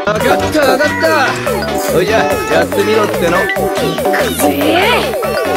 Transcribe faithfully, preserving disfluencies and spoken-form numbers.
分かった分かった。それじゃやってみろっての。くぜえ。